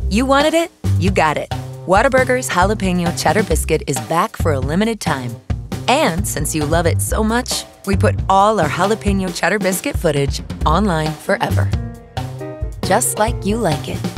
You wanted it, you got it. Whataburger's Jalapeño Cheddar Biscuit is back for a limited time. And since you love it so much, we put all our Jalapeño Cheddar Biscuit footage online forever. Just like you like it.